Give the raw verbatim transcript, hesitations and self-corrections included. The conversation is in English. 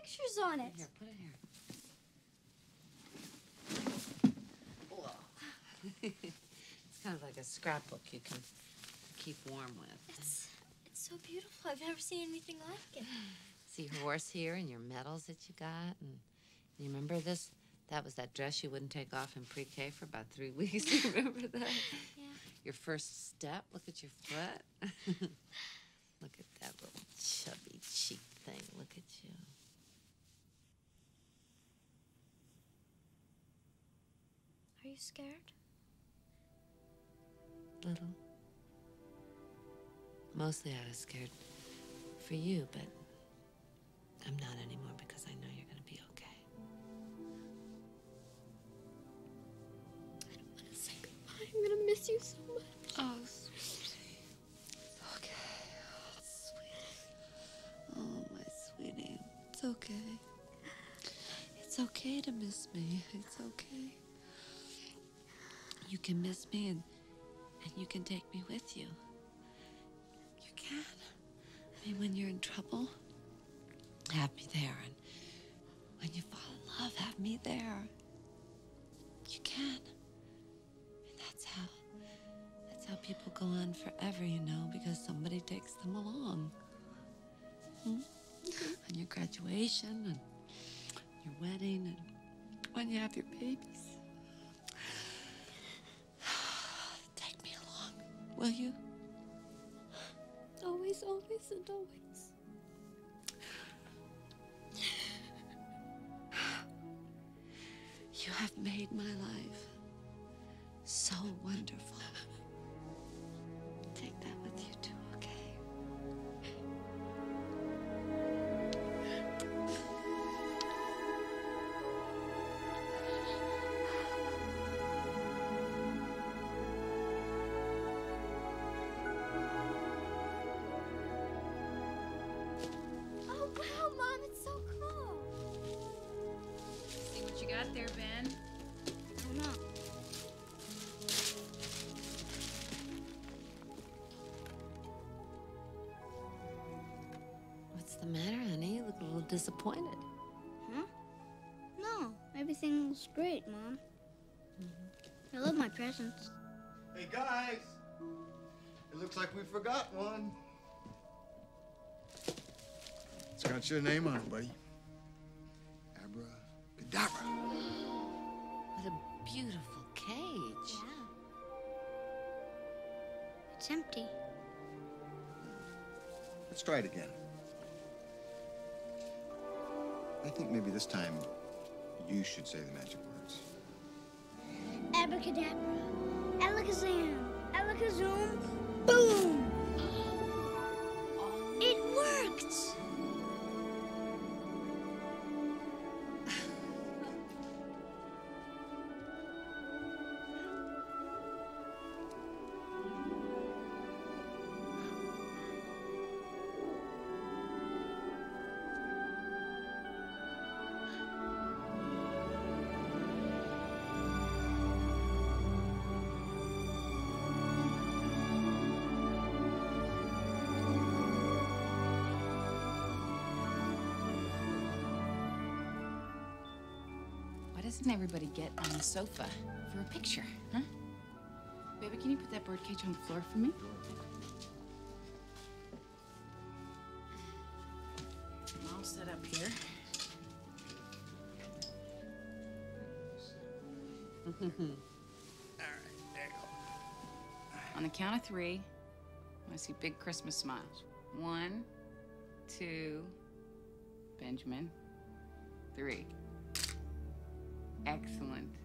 pictures on it. Here, put it here. Whoa. It's kind of like a scrapbook you can keep warm with. It's, it's so beautiful. I've never seen anything like it. See your horse here and your medals that you got. And you remember this? That was that dress you wouldn't take off in pre-K for about three weeks. You remember that? Yeah. Your first step. Look at your foot. Look at that little chubby cheek thing. Look at you. Are you scared? Little. Mostly I was scared for you, but I'm not anymore because I know you're going to be okay. I don't want to say goodbye. I'm going to miss you so much. Oh, sweetie. Okay. Oh, sweetie. Oh, my sweetie. It's okay. It's okay to miss me. It's okay. You can miss me and, and you can take me with you. You can. I mean, when you're in trouble, have me there. And when you fall in love, have me there. You can. I mean, that's how, that's how people go on forever, you know, because somebody takes them along. Hmm? On your graduation and your wedding and when you have your babies. Take me along, will you? Always, always, and always. You have made my life so wonderful. Take that with you too, okay? Oh, wow, Mom, it's so cool. See what you got there, Ben? I don't know. What's the matter, honey? You look a little disappointed. Huh? No, everything's great, Mom. Mm-hmm. I love my presents. Hey, guys! It looks like we forgot one. It's got your name on it, buddy. Abracadabra. What a beautiful cage. Yeah. It's empty. Let's try it again. I think maybe this time you should say the magic words. Abracadabra, alakazam, alakazam, boom! It worked! Why doesn't everybody get on the sofa for a picture, huh? Baby, can you put that birdcage on the floor for me? I'm all set up here. All right, there you go. On the count of three, I want to see big Christmas smiles. One, two, Benjamin, three. Excellent.